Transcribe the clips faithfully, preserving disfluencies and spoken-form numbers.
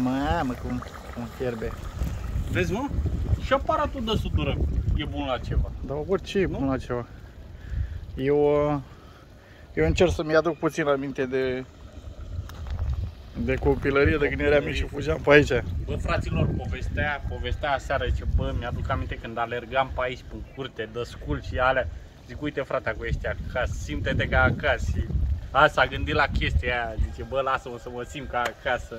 Mamă, cum, cum fierbe. Vezi, mă? Și aparatul de sudură e bun la ceva. Dar orice e bun la ceva. Eu, eu încerc să-mi aduc puțin aminte de, de copilărie, de când eram mic și fugeam pe aici. Bă, fraților, povestea, povestea aseară, zice, bă, mi-aduc aminte când alergam pe aici, pe curte, de scul și alea. Zic, uite, frate, cu ăștia acasă, simte-te ca acasă. Și a, s-a gândit la chestia aia, zice, bă, lasă-mă să mă simt ca acasă.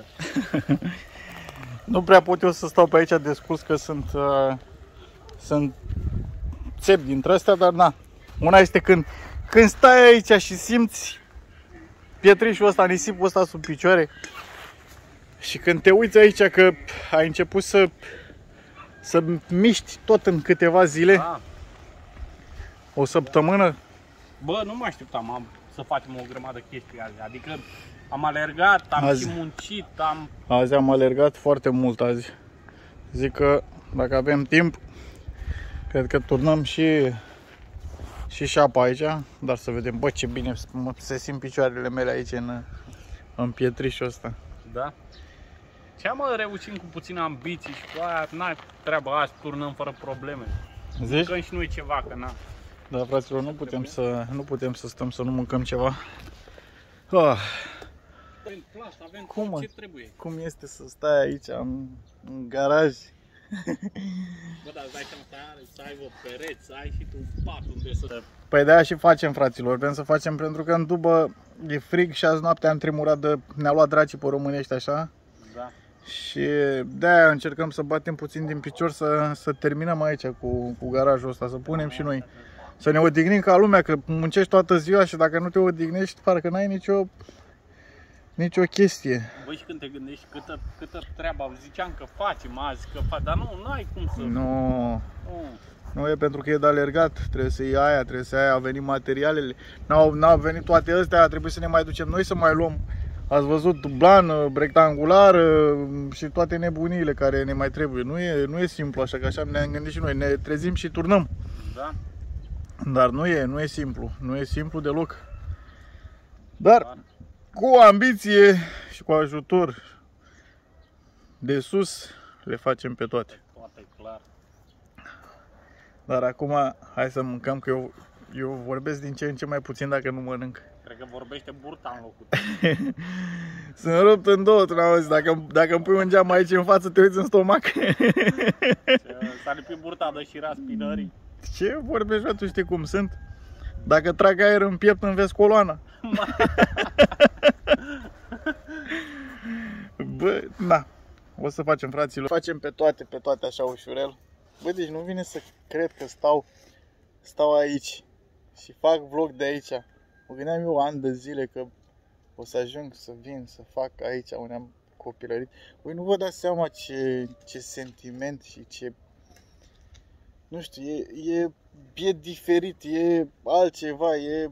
Nu prea pot eu să stau pe aici de scurs, că sunt, uh, sunt țepi dintre astea, dar na. Una este când, când stai aici și simți pietrișul ăsta, nisipul ăsta sub picioare. Și când te uiți aici că ai început să, să miști tot în câteva zile, Da. o săptămână. Bă, nu mă așteptam am, să facem o grămadă chestii azi. Adică am alergat, am Azi. și muncit, am... Azi am alergat foarte mult azi. Zic că dacă avem timp, cred că turnăm și, și șapa aici, dar să vedem, bă, ce bine se simt picioarele mele aici în, în pietrișul ăsta. Da? Ce mă, reușim cu puțină ambiții și cu aia, n-ai treaba, azi turnăm fără probleme. Zici? Mâncăm și noi ceva, că na. Da, fraților, nu putem să, nu putem să stăm să nu mâncăm ceva. Ah, Avem plasă, avem Cum, mă? ce trebuie. cum este să stai aici în, în garaj? Bă, dar îți dai seama să ai, să ai o pereți, să ai și tu un pat unde să... Păi de-aia și facem, fraților, vrem să facem pentru că în dubă e frig și azi noaptea am tremurat de... ne-a luat dracii pe românești așa. Da. Și de-aia încercăm să batem puțin din picior să, să terminăm aici cu, cu garajul ăsta, să punem și noi. Să ne odihnim ca lumea, că muncești toată ziua și dacă nu te odihnești, parcă n-ai nicio, nicio chestie. Băi, și când te gândești câtă, câtă treabă, ziceam că facem azi, că fac, dar nu, n-ai cum să... Nu, Nu. nu e pentru că e de alergat, trebuie să iei aia, trebuie să iei aia, au venit materialele. N-au, n-au venit toate astea, trebuie să ne mai ducem noi să mai luăm. Ați văzut blan, rectangular și toate nebuniile care ne mai trebuie. Nu e, nu e simplu așa, că așa ne-am gândit și noi, ne trezim și turnăm. Da? Dar nu e, nu e simplu, nu e simplu deloc. Dar cu ambiție și cu ajutor de sus le facem pe toate. Toate clar. Dar acum hai să mâncăm, că eu, eu vorbesc din ce în ce mai puțin dacă nu mănânc. Cred că vorbește burta în locul. Sunt rupt în două, tu n-auzi, dacă, dacă îmi pui un geam aici în față, te uiți în stomac. S-a lipit burta de șira spinării. Ce vorbești, bă, tu știi cum sunt? Dacă trag aer în piept, îmi vezi coloana. Bă, na, o să facem, fraților. Facem pe toate, pe toate așa ușurel. Bă, deci nu vine să cred că stau, stau aici și fac vlog de aici. Mă gândeam eu ani de zile că o să ajung să vin să fac aici unde am copilărit. Voi nu vă dați seama ce, ce sentiment și ce... Nu știu, e, e, e diferit, e altceva, e...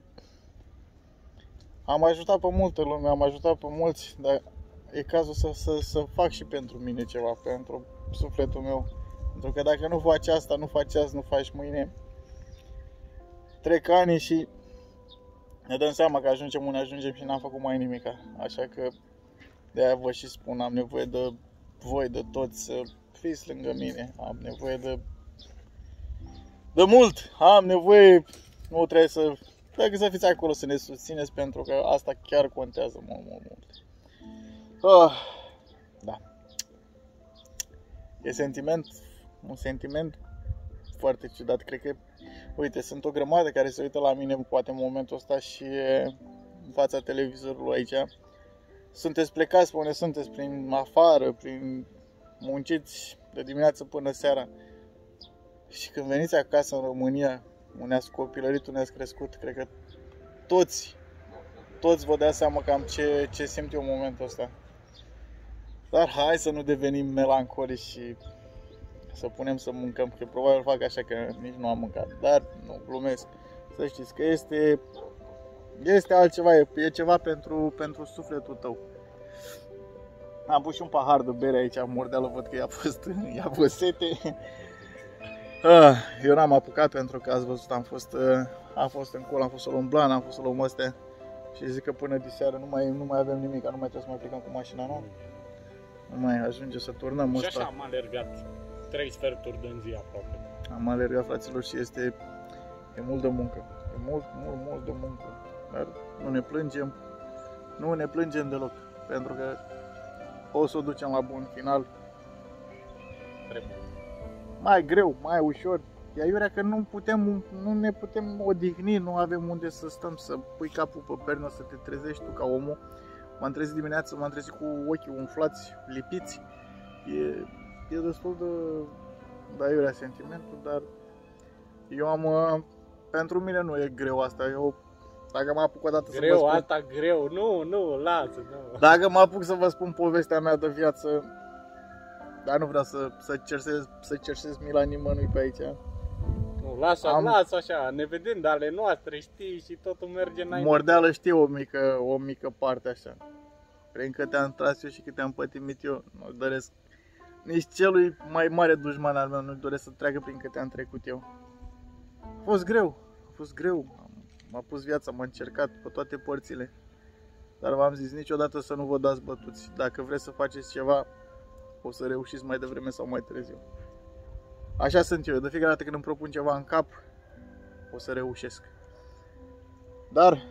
Am ajutat pe multă lume, am ajutat pe mulți, dar e cazul să, să, să fac și pentru mine ceva, pentru sufletul meu. Pentru că dacă nu faci asta, nu faci azi, nu faci mâine, trec ani și ne dăm seama că ajungem unde ajungem și n-am făcut mai nimica. Așa că de-aia vă și spun, am nevoie de voi, de toți, să fiți lângă mine. Am nevoie de de mult, am nevoie, nu trebuie să, trebuie să fiți acolo să ne susțineți, pentru că asta chiar contează mult, mult, mult. Ah, da. E sentiment, un sentiment foarte ciudat, cred că, uite, sunt o grămadă care se uită la mine poate în momentul ăsta și în fața televizorului aici. Sunteți plecați pe unde sunteți, prin afară, prin munciți de dimineață până seara. Și când veniți acasă în România, unde ați copilărit, unde ați crescut, cred că toți, toți vă dați seama cam ce, ce simt eu în momentul ăsta. Dar hai să nu devenim melancolici și să punem să mâncăm, că probabil fac așa că nici nu am mâncat. Dar nu, glumesc. Să știți că este, este altceva, e, e ceva pentru, pentru sufletul tău. Am pus și un pahar de bere aici, mordeală, văd că i-a fost, i-a fost sete. Eu n-am apucat pentru că ați văzut, am fost, am fost în col, am fost să luăm blan, am fost să luăm astea. Și zic că până diseară nu mai, nu mai avem nimic, nu mai trebuie să mai plecăm cu mașina, nu? Nu mai ajunge să turnăm Și ăsta. așa am alergat trei sferturi din zi aproape. Am alergat, fraților, și este e mult de muncă. E mult, mult, mult de muncă. Dar nu ne plângem. Nu ne plângem deloc. Pentru că o să o ducem la bun final. Trebuie. Mai greu, mai ușor. E aiurea că nu putem, nu ne putem odihni, nu avem unde să stăm, să pui capul pe pernă, să te trezești tu ca omul. M-am trezit dimineața, m-am trezit cu ochii umflați, lipiți. E, e destul de, de aiurea sentimentul, dar eu am, pentru mine nu e greu asta. Eu, dacă mă apuc o dată Greu, să vă spun, asta greu, nu, nu, lasă, nu. dacă mă apuc să vă spun povestea mea de viață, dar nu vreau să, să cerșesc, să cerșesc mila nimănui pe aici. Nu, lasă, Am- lasă așa, ne vedem de ale noastre, știi, și totul merge înainte. Mordeală știu o mică, o mică parte așa. Prin câte am tras eu și câte am pătimit eu, nu doresc nici celui mai mare dușman al meu, nu doresc să treacă prin câte am trecut eu. A fost greu, a fost greu, m-a pus viața, m-a încercat pe toate părțile. Dar v-am zis, niciodată să nu vă dați bătuți. Dacă vreți să faceți ceva, o să reușiți mai devreme sau mai târziu. Așa sunt eu, de fiecare dată când îmi propun ceva în cap, o să reușesc. Dar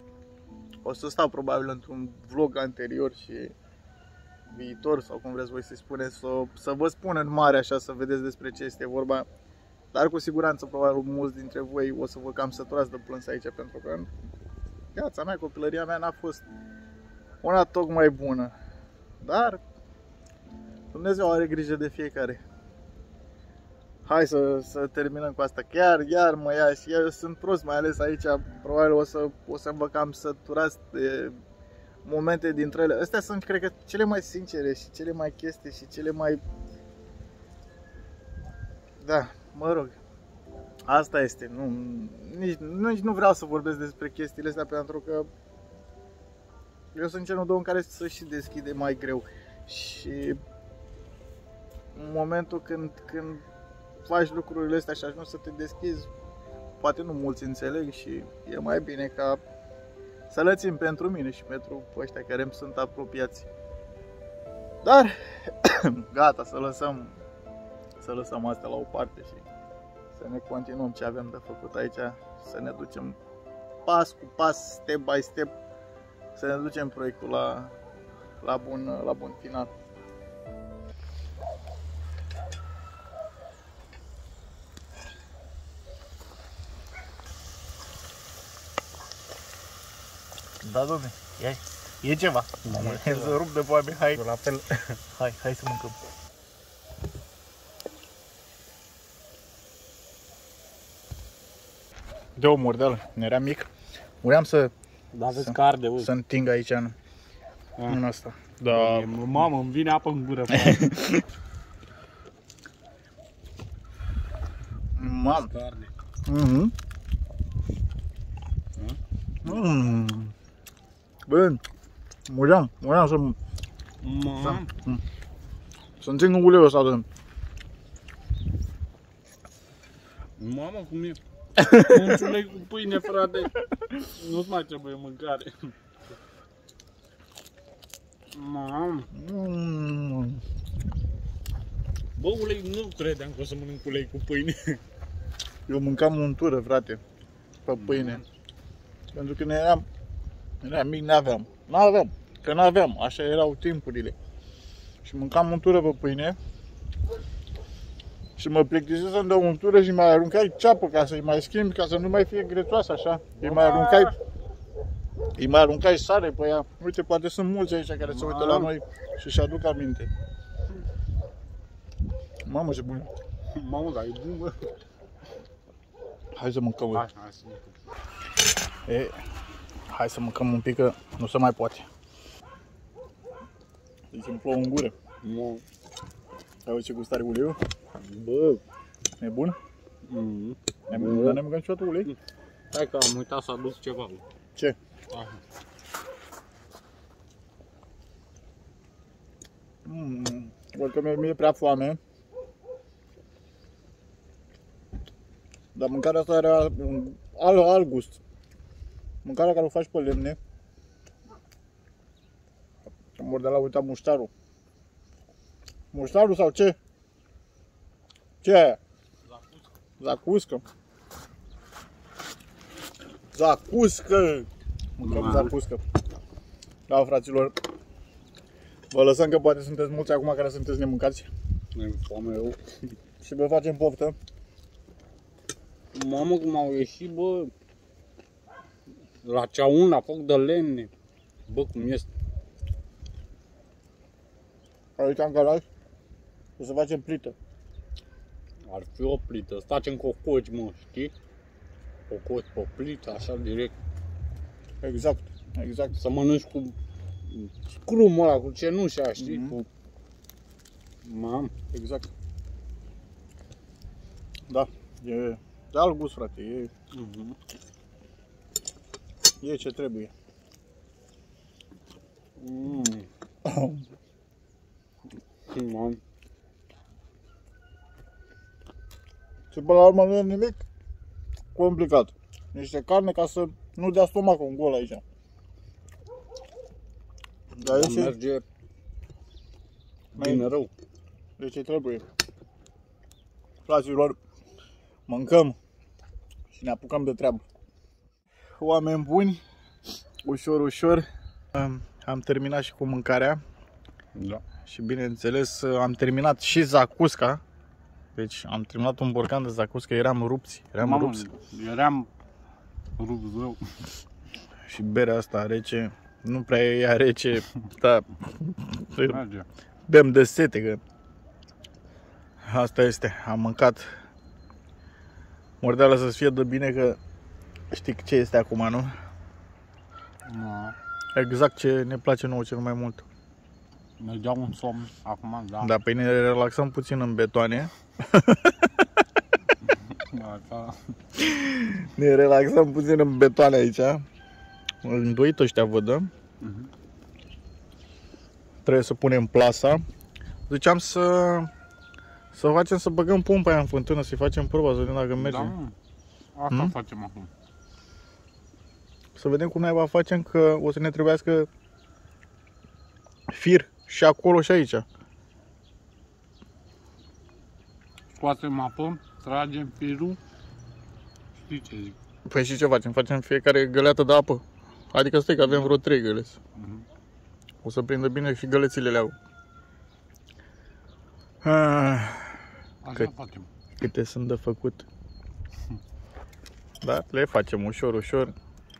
o să stau probabil într-un vlog anterior și viitor, sau cum vreți voi să-i spuneți, să, să vă spun în mare așa, să vedeți despre ce este vorba. Dar cu siguranță, probabil, mulți dintre voi o să vă cam săturați de plâns aici, pentru că viața mea, copilăria mea n-a fost una tocmai bună. Dar Dumnezeu are grijă de fiecare. Hai să, să terminăm cu asta. Chiar, iar mă ia și eu sunt prost, mai ales aici. Probabil o să, o să vă cam săturați de momente dintre ele. Astea sunt, cred că, cele mai sincere și cele mai chestii și cele mai... Da, mă rog. Asta este. Nu, nici, nici nu vreau să vorbesc despre chestiile astea, pentru că eu sunt genul de om care să și deschide mai greu. Și în momentul când, când faci lucrurile astea și ajungi să te deschizi, poate nu mulți înțeleg și e mai bine ca să le țin pentru mine și pentru ăștia care îmi sunt apropiați. Dar gata, să lăsăm să lăsăm astea la o parte și să ne continuăm ce avem de făcut aici, să ne ducem pas cu pas, step by step, să ne ducem proiectul la, la, bun, la bun final. Da, domne, e, e ceva. E să rup de foame, hai. La fel. Hai, hai să mâncăm. De o mordeală, era mic. Vreau să, Da, vezi să, că arde, uite. să înting aici în, în asta. Da. Mamă, îmi vine apă în gură. Mam. Că arde. Mhm. Mm. Bă, muream, muream să Mamă. să înting uleiul ăsta de... Mamă, cum e? Un ciulei cu pâine, frate. Nu-ți mai trebuie mâncare. Mamă. Mm. Bă, ulei, nu credeam că o să mănânc ulei cu pâine. Eu mâncam untură, frate, pe pâine. Pentru că ne eram, eram mic, n-aveam. N-aveam, că n-aveam, așa erau timpurile. Și mâncam untură pe pâine. Și mă plictisesc să-mi dau untură și mai aruncai ceapă ca să-i mai schimbi, ca să nu mai fie grețoasă așa. Îi mai aruncai, îi mai aruncai sare pe ea. Uite, poate sunt mulți aici care se uită la noi și își aduc aminte. Mamă, ce bun! Mamă, dar e bun, bă. Hai să mâncăm. Hai, hai să mâncăm. E, hai să mâncăm un pic, că nu se mai poate. Deci îmi plouă în gură. Mamă. Auzi ce gust are uleiul? Bă. E bun? Mm. Ne mâncăm niciodată ulei? Hai că am uitat să aduc ceva. Ce? Aha. Mm, văd că mi-e prea foame. Dar mâncarea asta are un alt, alt gust. Mâncarea care o faci pe lemne. Mordeala, uita muștarul. Muștarul sau ce? Ce e aia? Zacuscă. Zacuscă. Mâncăm zacuscă. Da, fraților. Vă lăsăm că poate sunteți mulți acum care sunteți nemâncați. Mi-e foame eu. Și vă facem poftă. Mamă cum au ieșit, bă. La ceaun, la foc de lemne. Bă, cum este. Aici în garaj o să facem plită. Ar fi o plită. Să facem cococi, mă, știi? Cococi pe plită, așa direct. Exact, exact. Să mănânci cu scrumul ăla, cu cenușa, știi? Mm-hmm. Cu... Mam. Exact. Da, e de alt gust, frate. E, Mm-hmm. e ce trebuie. Mm. Mam. Și până la urmă nu e nimic complicat. Niște carne ca să nu dea stomacul un gol aici. Dar e ce, Merge bine rău. e ce trebuie. Fraților, mâncăm și ne apucăm de treabă. Oameni buni, ușor, ușor, am terminat și cu mâncarea. Da. Și bineînțeles am terminat și zacusca. Deci am terminat un borcan de zacusca, eram rupți, eram Mamă, rupți. eram rupt rău. Și berea asta rece, nu prea e ea rece, dar Merge. bem de sete, că asta este, am mâncat. Mordeala să-ți fie de bine, că știi ce este acum, nu? Da. Exact ce ne place nouă cel mai mult. Mergea un somn acum, da. Da, pe ne relaxăm puțin în betoane. Așa. Ne relaxăm puțin în betoane aici. Îndoit ăștia văd, da? Uh-huh. Trebuie să punem plasa. Ziceam să să facem să băgăm pompa aia în fântână, să-i facem proba, să vedem dacă merge. Da, mă. Asta Hmm? facem acum. Să vedem cum naiba facem, că o să ne trebuiască fir și acolo și aici. Scoatem apă, tragem firul. Știi ce zic? Păi și ce facem? Facem fiecare găleată de apă. Adică stai că avem vreo trei găleți. Uh-huh. O să prindă bine și gălețile le-au. Ah, Așa Cât? facem. câte sunt de făcut. Da, le facem ușor, ușor.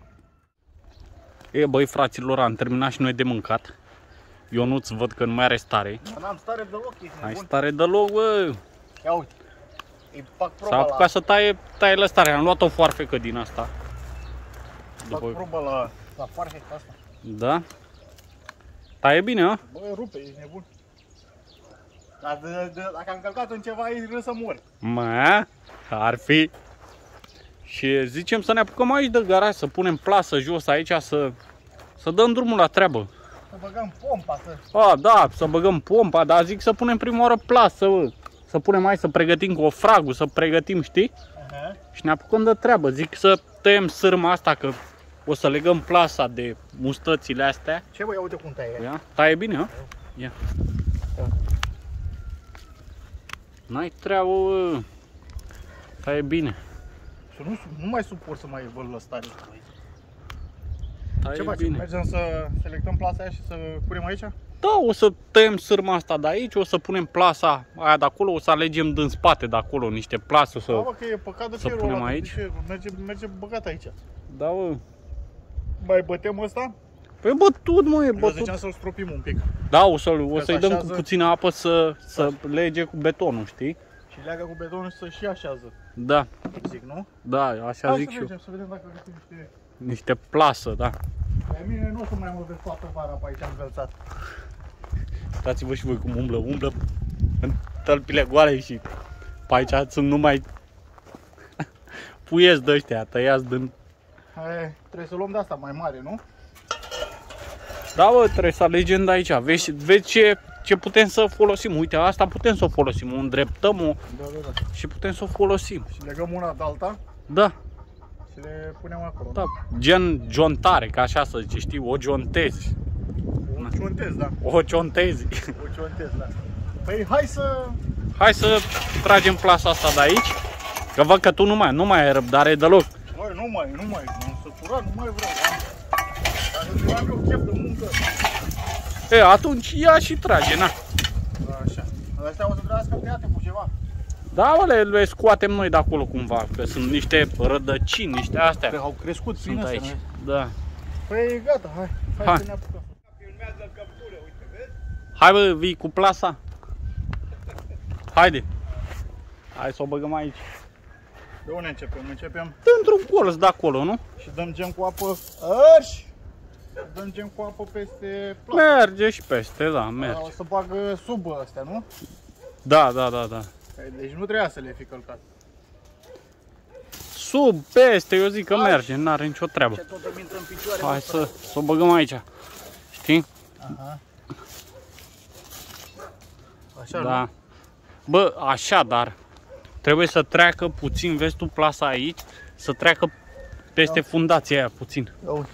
E, băi, fraților, am terminat și noi de mâncat. Ionuț văd că nu mai are stare. N-am stare deloc, ești Ai stare deloc, bă. Ia uite, îi fac S-a proba la, apucat să taie, taie la stare. Am luat o foarfecă din asta. fac După... proba la, la farfeca asta. Da? Taie bine, a? Bă, rupe, ești nebun. Dar de, de, dacă am călcat în ceva, e rău să mor. Mă, ar fi. Și zicem să ne apucăm aici de garaj, să punem plasă jos aici, să, să dăm drumul la treabă. Să băgăm pompa, să... A, da, să băgăm pompa, dar zic să punem prima oară plasă, bă. Să punem aici, să pregătim cu ofragul, să pregătim, știi? Uh-huh. Și ne apucăm de treabă. Zic să tăiem sârma asta, că o să legăm plasa de mustățile astea. Ce bă, ia uite cum taie. Ia, taie bine, a? Ia. N-ai treabă, bă. Taie bine. Și nu, nu mai suport să mai văd la stare. Taie Ce facem? bine. Mergem să selectăm plasa aia și să punem aici? Da, o să tăiem sârma asta de aici, o să punem plasa aia de acolo, o să alegem din spate de acolo niște plase, o să... Da, bă, că e păcat de să firul punem ăla, aici? zice, merge, merge băgat aici. Da, bă. Mai bătem ăsta? Păi bătut, mă, e Eu bătut. ziceam să-l stropim un pic. Da, o să-l o Că să-i se dăm cu așează. puțină apă să, să lege cu betonul, știi? Și leagă cu betonul și să și așează. Da, Zic, nu? da, așa Hai zic să și eu. mergem, să vedem dacă găsim niște... Niște plasă, da. Pe mine nu o să mai mă vezi toată vara pe aici încălțat. Uitați-vă și voi cum umblă, umblă în tălpile goale și pe aici sunt numai puieți de ăștia, tăiați din... Hai, trebuie să luăm de asta mai mare, nu? Da, bă, trebuie să alegem de aici. Vezi, vezi ce, ce putem să folosim. Uite, asta putem să o folosim. O îndreptăm o Da, da, da. și putem să o folosim. Și legăm una de alta Da, și le punem acolo. da. Gen ciontare, ca așa să zice, știi? O ciontezi. O ciontez, da. O ciontezi. O ciontez, da. Păi hai să... Hai să tragem plasa asta de aici. Că văd că tu nu mai, nu mai ai răbdare deloc. Băi, nu mai, nu mai, m-am săturat, nu mai vreau. Dacă am eu chef de muncă. E, atunci ia și trage, na. Așa. Astea o să trebuiască tăiate cu ceva. Da, mă, le, le scoatem noi de acolo cumva, că sunt niște rădăcini, niște astea. Că au crescut sunt prin aici. astea, Da. Păi gata, hai. Hai, hai. să ne apucăm. Filmează căptură, uite, vezi? Hai, bă, vii cu plasa. Haide. Hai să o băgăm aici. De unde începem? Începem Într-un colț de acolo, nu? și dăm gen cu apă. Arși! Dăm gen cu apă peste plasă. Merge și peste, da, merge. O să bagă sub astea, nu? Da, da, da, da. Deci nu trebuia să le fi călcat. Sub, peste, eu zic că Hai. merge, n-are nicio treabă. Ce tot îmi intră în picioare. Hai să, să o băgăm aici. Știi? Aha. Așa, Da. nu? Bă, așa, dar trebuie să treacă puțin, vezi tu plasa aici, să treacă peste Da. fundația aia puțin. Ia uite.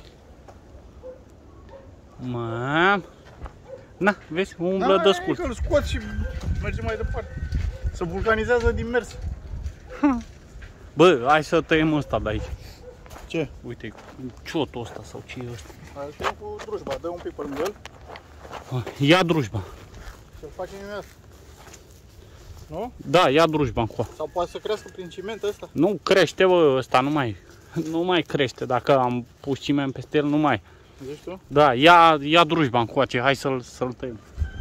Mă. Na, vezi, umblă Da, de scurt. că îl scot și mergem mai departe. Se vulcanizează din mers. Bă, hai să tăiem ăsta de aici. Ce? Uite, ciotul ăsta sau ce e ăsta. Hai să cu drujba, dă un pic pe lângă el Ia drujba. și-l facem imediat. Nu? Da, ia drujba încoa. Sau poate să crească prin ciment ăsta? Nu crește, bă, ăsta nu mai, nu mai crește. Dacă am pus ciment peste el, nu mai. Zici tu? Da, ia, ia drujba încoace, hai să-l să-l tăiem.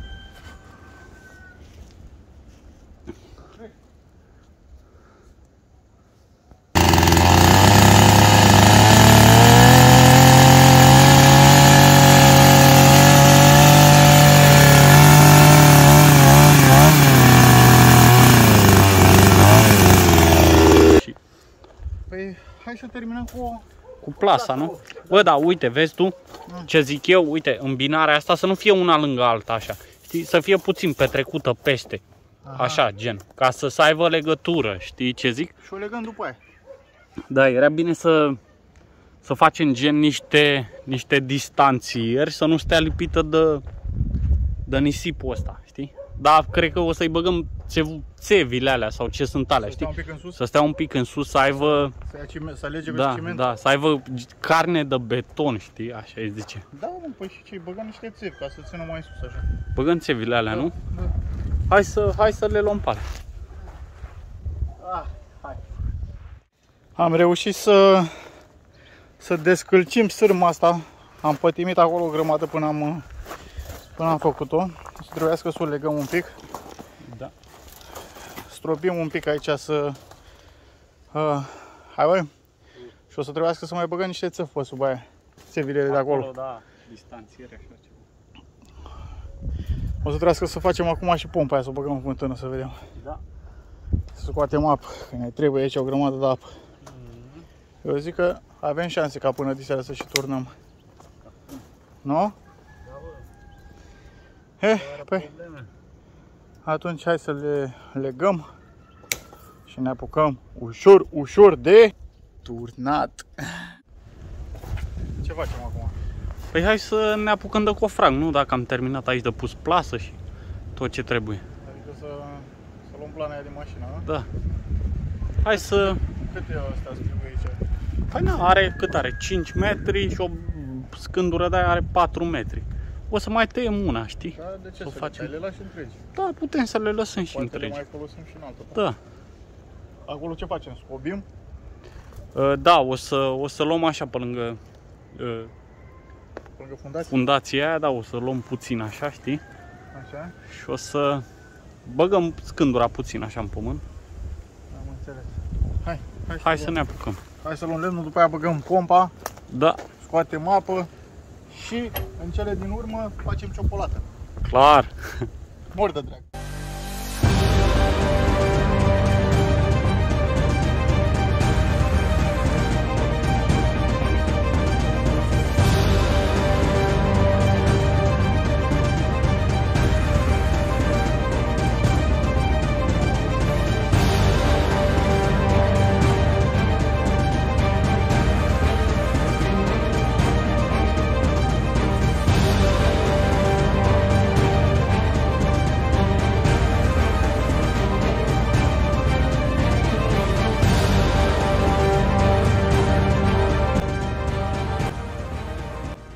Păi hai să terminăm cu... Cu plasa, nu? Bă, da, uite, vezi tu ce zic eu? Uite, îmbinarea asta să nu fie una lângă alta, așa. Știi? Să fie puțin petrecută peste. Aha. Așa, gen. Ca să, să aibă legătură, știi ce zic? Și o legăm după aia. Da, era bine să, să facem gen niște, niște distanțieri, să nu stea lipită de, de nisipul ăsta, știi? Dar cred că o să-i băgăm țevile alea sau ce sunt alea, Să stea știi? un pic în sus, Să stea un pic în sus, să aibă, să, ia cime, să alege pe da, ciment. da, să aibă carne de beton, știi? Așa îi zice. Da, mă, păi și ce, băgăm niște țevi ca să țină mai sus așa. Băgăm țevile alea, nu? Da. Hai să, hai să le luăm pe alea. Ah, hai. Am reușit să să descălcim sârma asta. Am pătimit acolo o grămadă până am până am făcut-o. O să trebuiască să o legăm un pic. Da. Stropim un pic aici să uh, hai băi. Și o să trebuiască să mai băgăm niște țevi pe sub aia. Țevile de acolo. Da, distanțiere așa ceva. O să trebuiască să facem acum și pompa aia, să o băgăm în fântână să vedem. Da. Să scoatem apă, că ne trebuie aici o grămadă de apă. Mm-hmm. Eu zic că avem șanse ca până diseară să și turnăm. Nu? Eh, păi, atunci hai să le legăm și ne apucăm ușor, ușor de turnat. Ce facem acum? Păi hai să ne apucăm de cofrag, nu? Dacă am terminat aici de pus plasă și tot ce trebuie. Adică să, să luăm plana aia de mașină, nu? Da. Hai să... Cât e ăsta scrie aici? Păi na, are cât are? cinci metri și o scândură de aia are patru metri. O să mai tăiem una, știi? Da, de ce să să facem? le, le lași întregi? Da, putem să le lăsăm și Poate le întregi. mai folosim și în altă parte. Da. Acolo ce facem? Scobim? Uh, Da, o să, o să luăm așa pe lângă uh, Pe lângă fundație? fundația aia, da, o să luăm puțin așa, știi? Așa? Și o să băgăm scândura puțin așa în pământ. Am înțeles. Hai, hai, Hai să, să luăm. ne apucăm. Hai să luăm lemnul, după aia băgăm pompa, Da, scoatem apă și în cele din urmă facem ciocolată. clar. Mor de drag.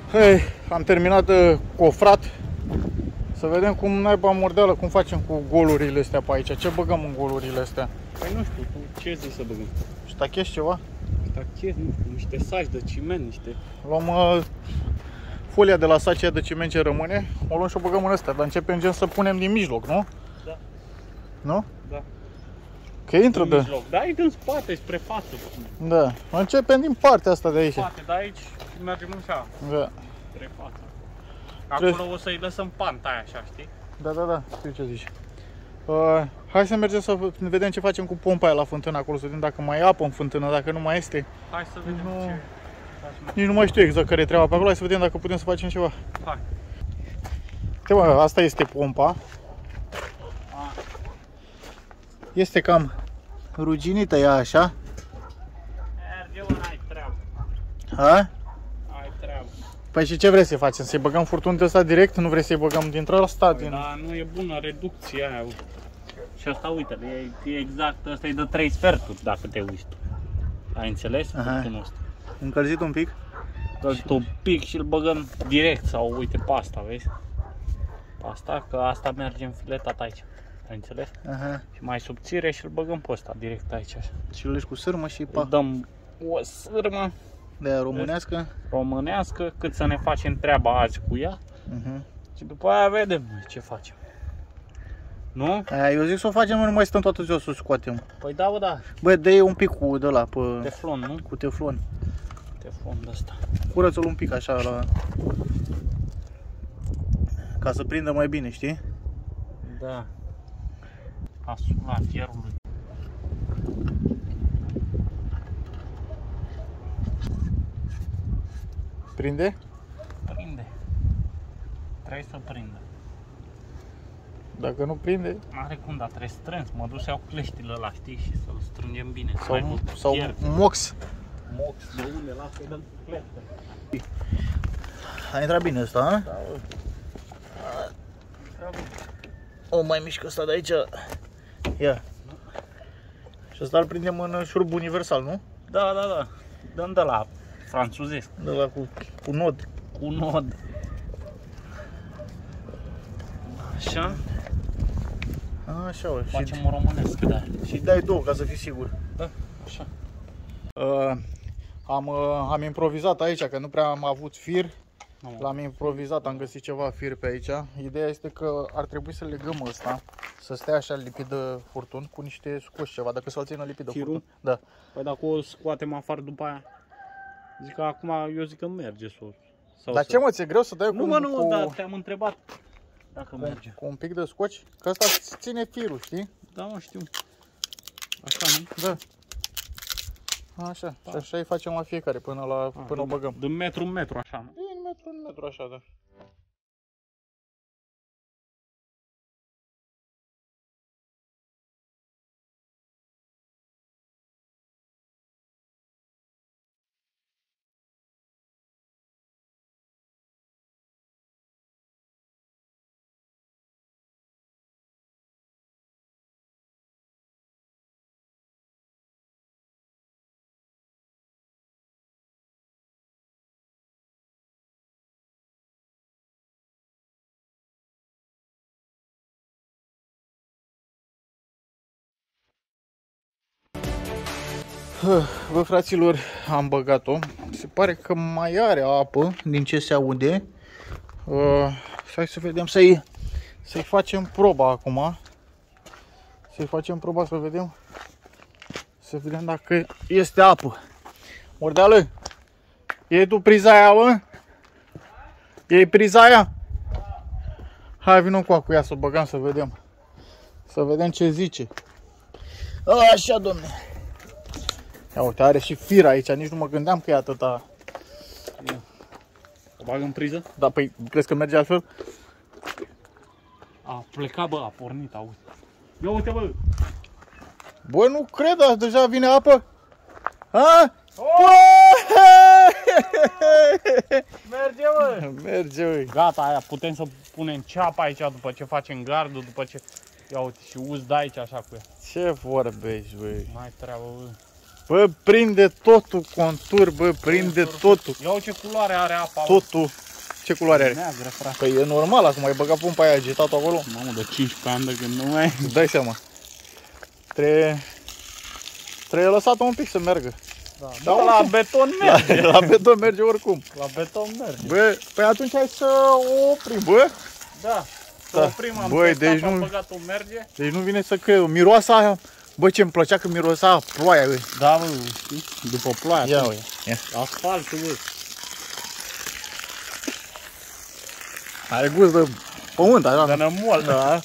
Hei, am terminat de cofrat. Să vedem cum naiba mordeală, cum facem cu golurile astea pe aici. Ce băgăm în golurile astea? Păi nu știu, tu ce zici să băgăm? Ștachezi ceva? Ștachezi, nu știu, niște saci de ciment, niște... Luăm uh, folia de la sacia de ciment ce rămâne, o luăm și o băgăm în astea, dar începem gen să punem din mijloc, nu? Da. Nu? Da. Că intră Din de... mijloc. Da, e din spate, spre față. Da, începem din partea asta de aici. Spate, de aici și mergem așa, Da. spre față. Acolo Trebuie... o să-i lăsăm panta aia, așa, știi? Da, da, da, știu ce zici. Uh, hai să mergem să vedem ce facem cu pompa aia la fântână acolo, să vedem dacă mai e apă în fântână, dacă nu mai este. Hai să vedem nu... ce... Nici nu mai știu exact care e treaba pe acolo, hai să vedem dacă putem să facem ceva. Hai. Uite, mă, asta este pompa. A. Este cam ruginită ea așa. Merge, mă, n-ai treabă. Ha? Ai treabă. Păi și ce vrei să facem? Să-i băgăm furtunul de ăsta direct? Nu vrei să-i băgăm dintre ăsta? Păi, Din... dar nu e bună reducția aia. Și asta, uite, e, e exact, ăsta e de trei sferturi, dacă te uiți tu. Ai înțeles? Furtunul ăsta. Încălzit un pic? Încălzit un pic și îl băgăm direct, sau uite pe asta, vezi? Pe asta, că asta merge în filetat aici. Ai înțeles? Aha. Și mai subțire și îl băgăm pe ăsta, direct aici așa. Și îl legi cu sârmă și pa. Îl dăm o sârmă de aia românească. Românească, cât să ne facem treaba azi cu ea. Uh-huh. Și după aia vedem ce facem. Nu? Aia, eu zic să o facem, nu mai stăm toată ziua să o scoatem. Păi da, bă, da. Bă, dă-i un pic cu de la pe... Teflon, nu? Cu teflon. Teflon de ăsta. Curăță-l un pic așa la... ca să prindă mai bine, știi? Da. Asula fierului. Prinde? Prinde. Trebuie să prindă. Dacă nu prinde... N-are cum, dar trebuie strâns. Mă duc să iau cleștile ăla, știi? Și să-l strângem bine. Sau, sau mox. Mox de unde, lasă-i dăm clește. A intrat bine ăsta, a? Da, bă. O, mai mișcă ăsta de aici. Ia. Și ăsta îl prindem în șurub universal, nu? Da, da, da. Dăm de la franțuzesc. De la cu, cu nod. Cu nod. Așa. Așa, o. Facem o românescă, da. Și dai două, ca să fii sigur. Da, așa. Uh, am, uh, am improvizat aici, că nu prea am avut fir. L-am improvizat, am găsit ceva fir pe aici. Ideea este că ar trebui să legăm ăsta, să stea așa lipit de furtun, cu niște scoși ceva, dacă să-l țină lipit de Firul? furtun. Da. Păi dacă o scoatem afară după aia, zic că acum eu zic că merge sos. Dar ce mă, ți-e greu să dai nu, cu... mă, nu, cu... dar te-am întrebat dacă cu, merge. Cu un pic de scoci? Că ăsta ține firul, știi? Da, mă, știu. Așa, nu? Da. Așa, da. Și așa îi facem la fiecare până, la, A, până o băgăm. Din metru în metru, așa, nu? Din metru în metru, așa, da. Bă, fraților, am băgat-o. Se pare că mai are apă din ce se aude. Uh, hai să vedem, să-i să-i facem proba acum. Să-i facem proba să vedem. Să vedem dacă este apă. Mordeală, e tu priza aia, bă? E priza aia? Hai, vină cu acu ea să o băgăm să vedem. Să vedem ce zice. Așa, domne. Ia uite, are și fir aici, nici nu mă gândeam că e atâta. O bag în priză? Da, păi, crezi că merge altfel? A plecat, bă, a pornit, auzi. Ia uite, bă! Bă, nu cred, dar deja vine apă. Ha? Oh! Merge, bă! Merge, bă. Gata, aia, putem să punem ceapa aici după ce facem gardul, după ce... Ia uite, și uz de aici așa cu ea. Ce vorbești, bă? Mai treabă, bă. Bă, prinde totul contur, bă, prinde totul. Ia uite ce culoare are apa. Totul. Ce culoare are? Neagră, frate. Păi e normal, acum ai băgat pompa aia agitat acolo. Mamă, de cincisprezece ani de când nu mai... Îți dai seama. Trebuie... Trebuie lăsat un pic să meargă. Da, Da, da, la oricum. beton merge. La, la beton merge oricum. La beton merge. Bă, păi atunci hai să o oprim, bă. Da. Să Da. oprim, am Băi, testat, deci am nu- băgat-o, merge. Deci nu vine să cred. Miroasa aia. Bă, ce-mi plăcea că miroasa ploaia, bă. Da, bă, știi? După ploaie. Ia, uite. Ia. Asfaltul, bă. Are gust de pământ, așa. De nămol. Da.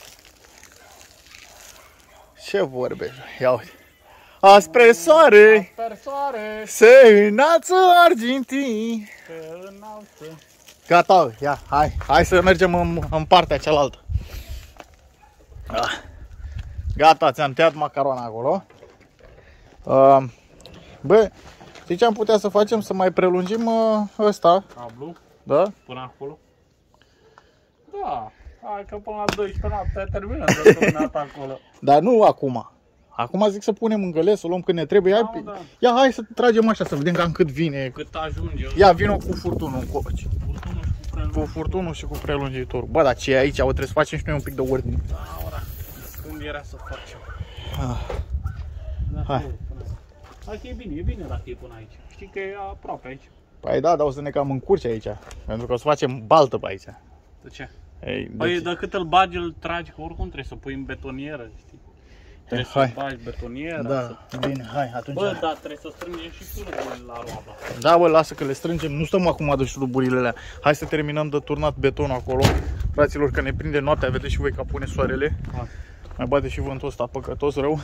Ce vorbești? Ia uite. Aspre soare Persoare se înalță argintii. pe înaltă. Gata, ia, hai. Hai să mergem în, în partea cealaltă. Ah. Gata, ți-am tăiat macarona acolo. Uh, bă, știi ce am putea să facem? Să mai prelungim uh, ăsta, Cablu da? până acolo. Da. Hai că până la doisprezece noapte terminăm de terminat acolo. Dar nu acum. Acum zic să punem în găle, să o luăm când ne trebuie. Ia, Da, da. ia hai să tragem așa, să vedem cam cât vine. Cât ajunge. Ia, vină cu furtunul încoace. Furtunul și cu prelungit. Cu furtunul și cu prelungitorul. Bă, dar ce e aici? O trebuie să facem și noi un pic de ordine. Da, ora. Când era să facem? Ah. Da, Hai. până- Hai că e bine, e bine dacă e până aici. Știi că e aproape aici. Păi da, dar o să ne cam încurce aici. Pentru că o să facem baltă pe aici. De ce? Ei, Păi deci- de cât îl bagi, îl tragi, că oricum trebuie să pui în betonieră, știi? Trebuie hai. să bagi betonieră. Da, Să... bine, hai, atunci. Bă, da, trebuie să strângem și cârburile la roaba. Da, bă, lasă că le strângem. Nu stăm acum de șuruburile alea. Hai să terminăm de turnat betonul acolo. Fraților, că ne prinde noaptea, vedeți și voi că pune soarele. Hai. Mai bate și vântul ăsta păcătos rău.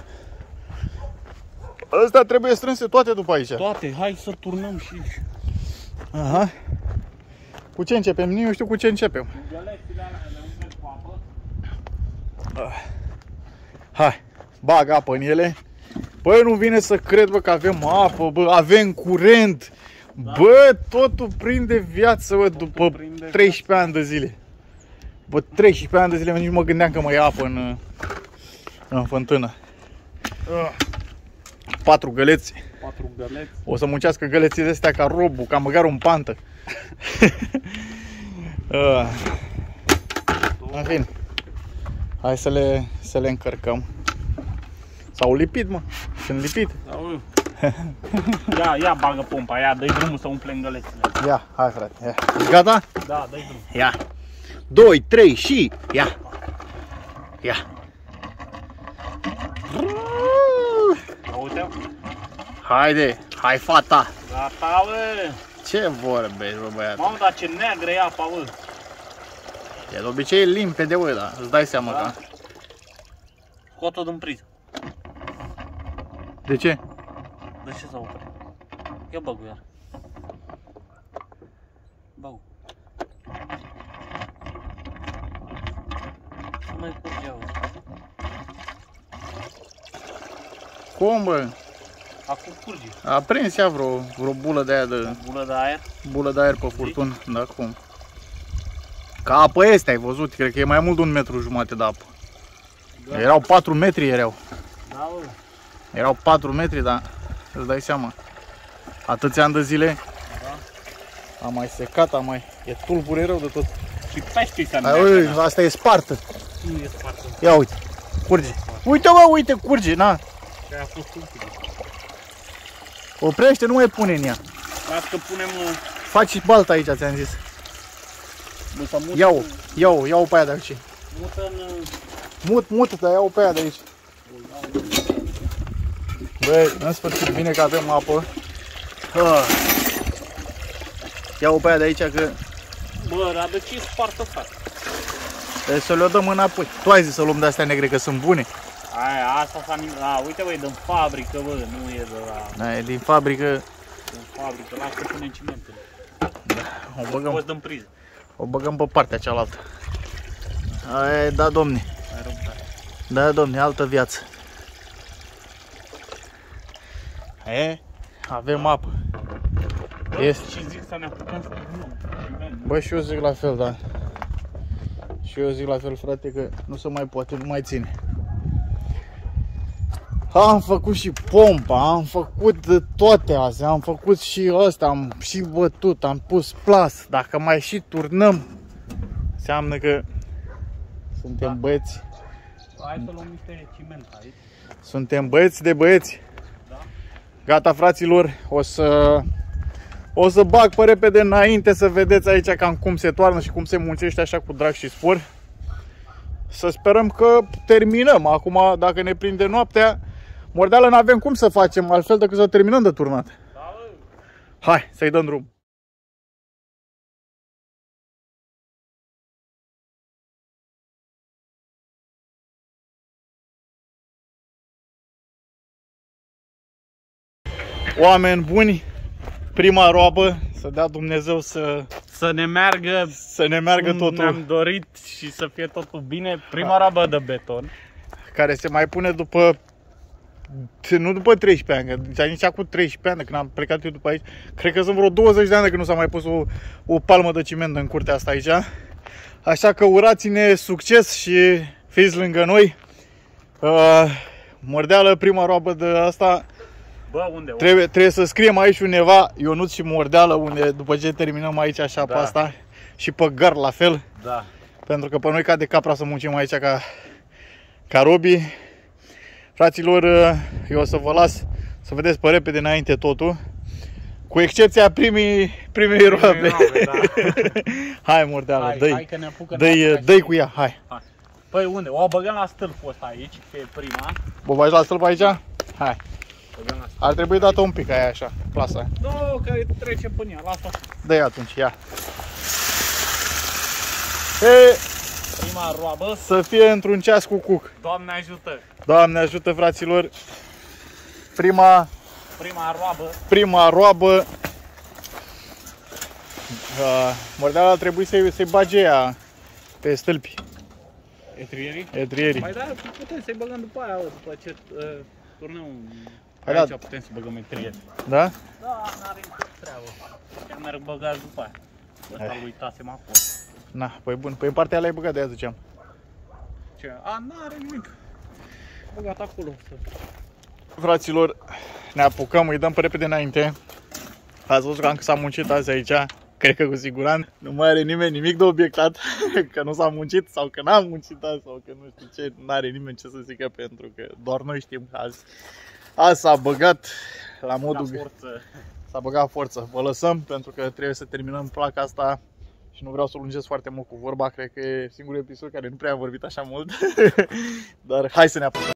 Astea trebuie strânse toate după aici. Toate, hai să turnăm și Aha. Cu ce începem? Nici nu știu cu ce începem. gălețile alea le umplem cu apă. Hai, bag apă în ele. Băi, nu vine să cred, bă, că avem apă, bă, avem curent. Da. Bă, totul prinde viață, bă, după prinde treisprezece ani de zile. Bă, treisprezece ani de zile, nici nu mă gândeam că mai e apă în, în fântână. Patru găleți. Patru găleți. O să muncească gălețile astea ca robul, ca măgarul în pantă. Ah, în fine. Hai să le, să le încărcăm. S-au lipit, mă. Sunt lipit. Ia, ia bagă pompa, ia, dă-i drumul să umplem gălețile. Ia, hai frate, ia. Ești gata? Da, dă-i drumul. Ia. doi, trei și ia. Ia. Uite, Haide, hai fata. gata, bă. Ce vorbești, bă, băiat? Mamă, dar ce neagră e apa, bă. E de obicei limpede, bă, da. Îți dai seama, Da. da? Scot-o din priză. De ce? De ce să opri? Ia băgu iar. Băgu. Nu mai curgea, bă. Cum, bă? Acum curge. A prins ea vreo, vreo bulă de aia de... Bulă de aer. Bulă de aer pe furtun, da, cum? Ca apă este, ai văzut? Cred că e mai mult de un metru jumate de apă. Da. Erau patru metri, erau. Da, bă. Erau patru metri, dar îți dai seama. Atâția ani de zile. Da. Am mai secat, am mai... E tulbure rău de tot. Și pește se Ai, ui, asta e spartă. Nu e spartă. Ia uite, curge. Uite, bă, uite, curge, na. Și aia a fost ultimul. Oprește, nu mai pune în ea. Las că punem... Faci balta aici, ți-am zis. Bă, să mut, Ia-o, ia-o, ia-o pe aia de aici. mută în... Mut, mut, dar ia-o pe aia de aici. Băi, în sfârșit, bine că avem apă. Ah. Ia-o pe aia de aici, că Bă, dar de ce e spartă, frate? trebuie să le dăm înapoi. Tu ai zis să luăm de astea negre, că sunt bune. Aia, asta s-a nim... A, uite, băi, din fabrică, bă, nu e de la... Da, e din fabrică. Din fabrică, las că punem cimentul. O O băgăm, poți dăm priză. o băgăm pe partea cealaltă. Ai, da, domne. Ai răbdare. Da, domne, altă viață. E, avem apă. Bă, Este. și zic să ne apucăm să punem ciment. Bă, și eu zic la fel, da. Și eu zic la fel, frate, că nu se mai poate, nu mai ține. Am făcut și pompa, am făcut toate astea, am făcut și ăsta, am și bătut, am pus plas. Dacă mai și turnăm, înseamnă că suntem da. băieți. Hai să luăm niște ciment aici. Suntem băieți de băieți. Da. Gata, fraților, o să o să bag pe repede înainte să vedeți aici cam cum se toarnă și cum se muncește așa cu drag și spor. Să sperăm că terminăm. Acum, dacă ne prinde noaptea, mordeală n-avem cum să facem altfel decât să terminăm de turnat. Da, hai, să-i dăm drum. Oameni buni, prima roabă, să dea Dumnezeu să, să ne meargă, să ne meargă totul. Ne-am dorit și să fie totul bine. Prima roabă de beton. Care se mai pune după, nu după treisprezece ani, că nici acum treisprezece ani de când am plecat eu după aici. Cred că sunt vreo douăzeci de ani de când nu s-a mai pus o, o palmă de ciment în curtea asta aici. Așa că urați-ne succes și fiți lângă noi. Uh, Mordeală, prima roabă de asta. Bă, unde? Trebuie, trebuie să scriem aici undeva Ionuț și Mordeală, unde după ce terminăm aici așa da. Pe asta. Și pe gard la fel. Da. Pentru că pe noi cade capra să muncim aici ca, ca robii. Fraților, eu o să vă las să vedeți pe repede înainte totul. Cu excepția primii, primei roabe. Da. Hai, Mordeală, dă-i dă dă cu ea, hai. hai. Păi unde? O băgăm la stâlpul ăsta aici, că e prima. O bagi la stâlp aici? Hai. Ar trebui dată un pic aia așa, plasa. Nu, că trece până ea, lasă. Dă-i atunci, ia. E, prima roabă. Să fie într-un ceas cu cuc. Doamne ajută. Doamne ajută, fraților. Prima Prima roabă. Prima roabă. Uh, Mordeala ar trebui să-i să bage ea pe stâlpi. Etrierii? Etrierii. Mai da, putem să-i băgăm după aia, după ce uh, turnăm. Hai aici da. Putem să băgăm etrieri. Da? Da, n-are nicio treabă. Chiar merg băgați după aia. Ăsta-l uitasem acolo. Na, păi bun, păi în partea alea ai băgat, de aia ziceam. Ce? A, n-are nimic. Băgat acolo. Fraților, ne apucăm, îi dăm pe repede înainte. Ați văzut că încă s-a muncit azi aici. Cred că cu siguranță nu mai are nimeni nimic de obiectat. Că nu s-a muncit sau că n-am muncit azi sau că nu știu ce. N-are nimeni ce să zică pentru că doar noi știm că azi. Azi s-a băgat la modul... La forță. S-a băgat forță. Vă lăsăm pentru că trebuie să terminăm placa asta. Și nu vreau să o lungesc foarte mult cu vorba. Cred că e singurul episod care nu prea am vorbit așa mult. Dar hai să ne apucăm.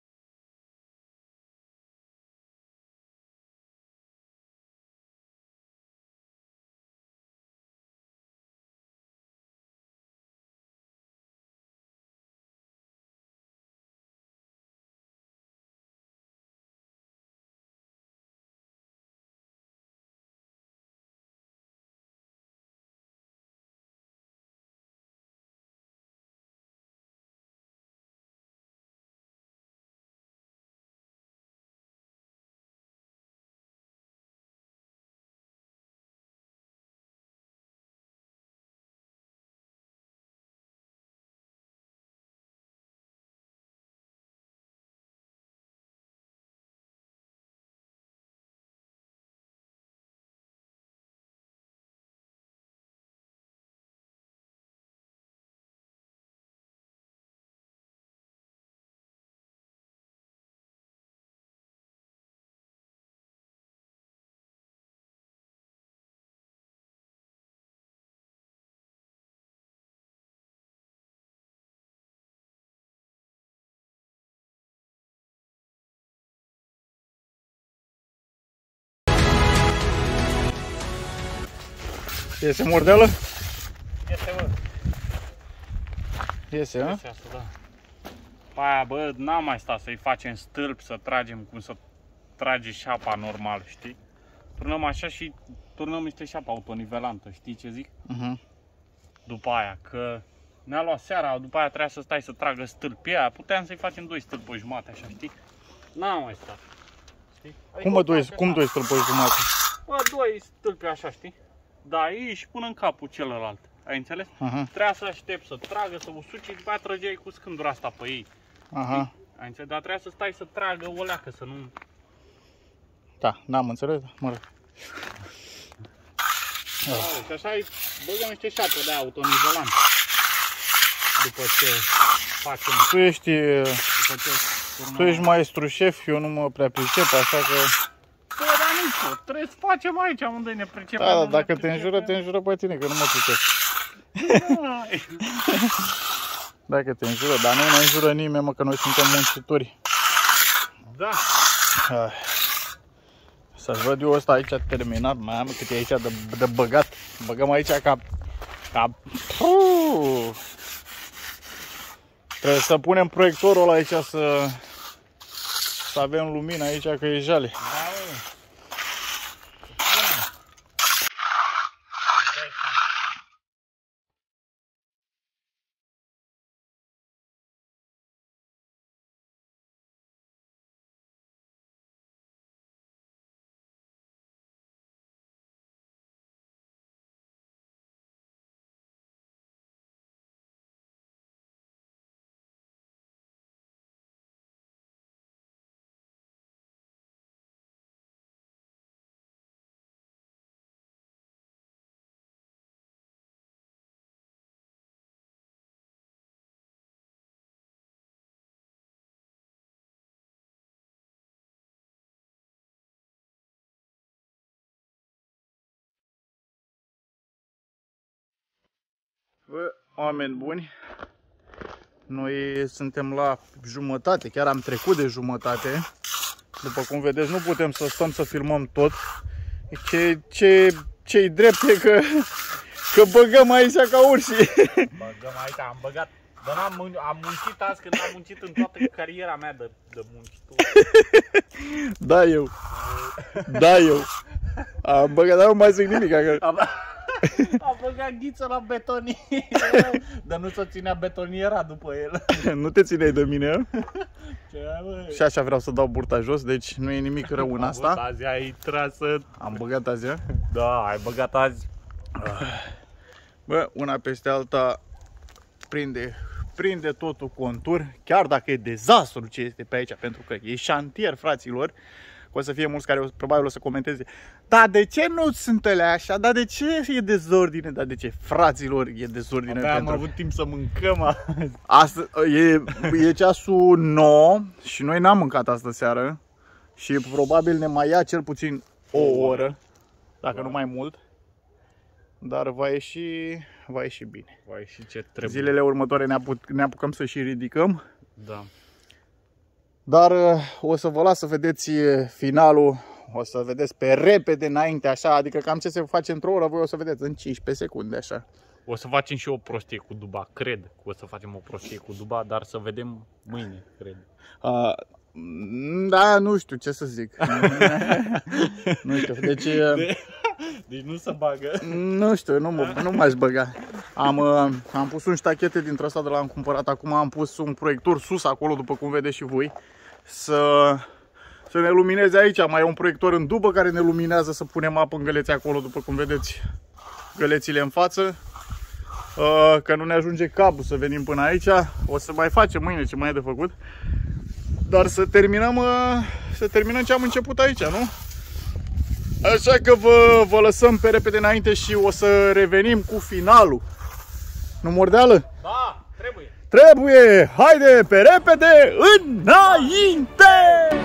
Iese Mordeală? Iese, bă. Iese, a? Iese asta, da. Aia, bă, n-am mai stat să-i facem stâlp, să tragem cum să trage șapa normal, știi? Turnăm așa și turnăm niște șapă autonivelantă, știi ce zic? Uh-huh. După aia, că ne-a luat seara, după aia trebuia să stai să tragă stâlpi aia, puteam să-i facem doi stâlpi pe jumate, așa, știi? N-am mai stat, știi? Cum, bă, doi, cum doi stâlpi pe jumate? Bă, doi stâlpi așa, știi? Da, aici până în capul celălalt, ai înțeles? Uh-huh. Trebuia să aștept să tragă, să usuci și după aia trăgeai cu scândura asta pe ei. Uh-huh. Ai înțeles? Dar trebuia să stai să tragă o leacă, să nu... Da, n-am înțeles, mă rog. Oh. Și așa îi băgăm niște șapte de autonizolant. După ce facem... Tu ești, După ce tu ești maestru șef, eu nu mă prea pricep, așa că... Păi, dar nu știu, trebuie să facem aici amândoi, ne pricepem. Da, da, dacă te înjură, te înjură pe tine, că nu mă pricep. Dacă te înjură, dar nu ne înjură nimeni, mă, că noi suntem muncitori. Da. Să-și văd eu ăsta aici terminat, mai am cât e aici de, de băgat. Băgăm aici ca... ca... Puh! Trebuie să punem proiectorul ăla aici să... să avem lumină aici, că e jale. Da, Bă, oameni buni, noi suntem la jumătate, chiar am trecut de jumătate. După cum vedeți, nu putem să stăm să filmăm tot. Ce, ce, ce-i drept e că, că băgăm aici ca urși. Băgăm aici, am băgat. Dar am, am muncit azi când am muncit în toată cariera mea de, de muncitor. Da, eu. Da, eu. Am băgat, dar nu mai zic nimic. Că... Am, am băgat ghiță la betonier. Dar nu se ținea betoniera după el. Nu te țineai de mine? Ce, bă? Și așa vreau să dau burta jos, deci nu e nimic rău în asta. Azi ai trasă. Am băgat azi, a? Da, ai băgat azi. Bă, una peste alta prinde, prinde totul contur, chiar dacă e dezastru ce este pe aici, pentru că e șantier, fraților. O să fie mulți care o, probabil o să comenteze: dar de ce nu sunt alea așa? Dar de ce e dezordine? Dar de ce, fraților, e dezordine? Abia pentru... am avut timp să mâncăm. Asta, e, e ceasul nouă și noi n-am mâncat astă seară. Și probabil ne mai ia cel puțin o oră, dacă nu mai mult. Dar va ieși, va ieși bine. Va ieși ce trebuie. Zilele următoare ne, apuc, ne apucăm să și ridicăm. Da. Dar o să vă las să vedeți finalul, o să vedeți pe repede înainte, așa, adică cam ce se face într-o oră, voi o să vedeți în cincisprezece secunde, așa. O să facem și o prostie cu duba, cred că o să facem o prostie cu duba, dar să vedem mâine, cred. Uh, da, nu știu ce să zic. Nu știu, deci... De, deci nu se bagă. Nu știu, nu, mă, nu m-aș băga. Am, am pus un ștachete dintre ăsta de la am cumpărat, acum am pus un proiector sus acolo, după cum vedeți și voi, să, să ne lumineze aici. Mai e un proiector în dubă care ne luminează, să punem apă în găleți acolo, după cum vedeți gălețile în față. Că nu ne ajunge cablul să venim până aici. O să mai facem mâine ce mai e de făcut. Dar să terminăm, să terminăm ce am început aici, nu? Așa că vă, vă lăsăm pe repede înainte și o să revenim cu finalul. Nu mordeală? Da, trebuie. Trebuie! Haide, pe repede, înainte!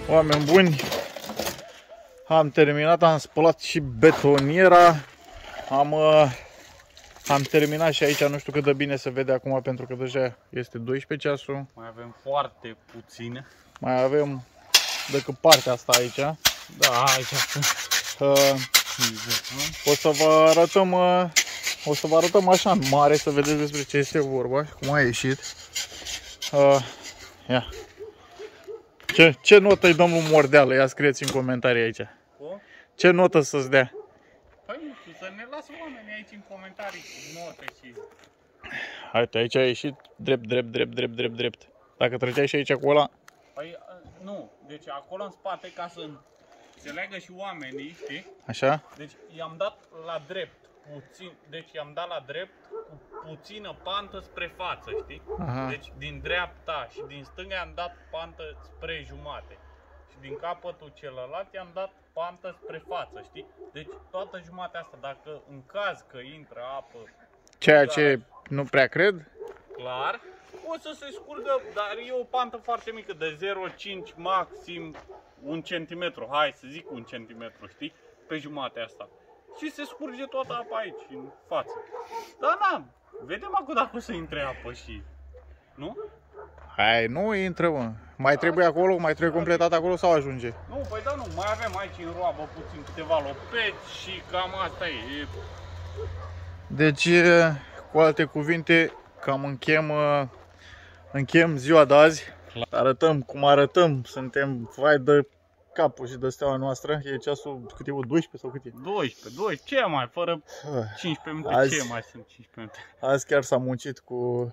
Oameni buni, am terminat, am spălat și betoniera, am, am terminat și aici, nu știu cât de bine se vede acum pentru că deja este doisprezece ceasul. Mai avem foarte puține. Mai avem decât partea asta aici. Da, aici sunt. Uh, o să vă arătăm, uh, o să vă arătăm așa în mare să vedeți despre ce este vorba, cum a ieșit. Uh, ia. Ce, ce notă îi dăm lui Mordeală? Ia scrieți în comentarii aici. Cum? Ce notă să-ți dea? Păi nu știu, să ne lasă oamenii aici în comentarii cu note și... Uite, aici a ieșit drept, drept, drept, drept, drept, drept. Dacă treceai și aici cu ăla... Păi nu, deci acolo în spate ca să înțeleagă și oamenii, știi? Așa? Deci i-am dat la drept, puțin, deci i-am dat la drept cu puțină pantă spre față, știi? Aha. Deci din dreapta și din stânga i-am dat pantă spre jumate. Și din capătul celălalt i-am dat pantă spre față, știi? Deci toată jumatea asta, dacă în caz că intră apă... Ceea ce nu prea cred. Clar, o să se scurgă, dar e o pantă foarte mică, de zero virgulă cinci maxim un centimetru, hai să zic un centimetru, știi? Pe jumatea asta. Și se scurge toată apa aici, în față. Dar na, vedem acum dacă o să intre apă și... Nu? Hai, nu intră, mă. Mai trebuie acolo, mai trebuie completat acolo sau ajunge? Nu, păi da, nu, mai avem aici în roabă puțin câteva lopeți și cam asta e. Deci, cu alte cuvinte, cam închem, închem ziua de azi. Arătăm cum arătăm, suntem vai de capul și de steaua noastră. E ceasul, cât e, doisprezece sau cât e? doisprezece, doisprezece, ce mai, fără cincisprezece minute, azi, ce mai sunt cincisprezece minute? Azi chiar s-a muncit cu,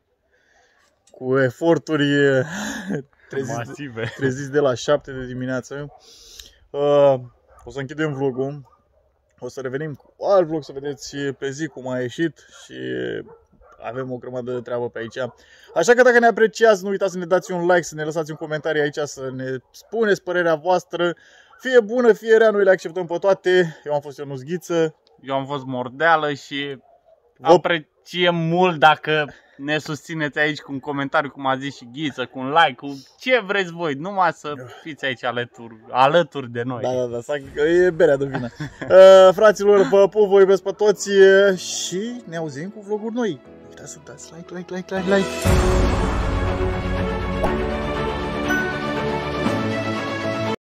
cu eforturi treziți, masive. Treziți de la șapte de dimineață. Uh, o să închidem vlogul. O să revenim cu alt vlog să vedeți pe zi cum a ieșit și avem o grămadă de treabă pe aici. Așa că dacă ne apreciați, nu uitați să ne dați un like, să ne lăsați un comentariu aici, să ne spuneți părerea voastră. Fie bună, fie rea, noi le acceptăm pe toate. Eu am fost Ionuț Ghiță. Eu am fost Mordeală și apreciem mult dacă ne susțineți aici cu un comentariu, cum a zis și Ghiță, cu un like, cu ce vreți voi, numai să fiți aici alături, alături de noi. Da, da, da, e berea de vină. uh, fraților, vă pup, vă iubesc pe toți și ne auzim cu vloguri noi. Uitați să dați like, like, like, like, like.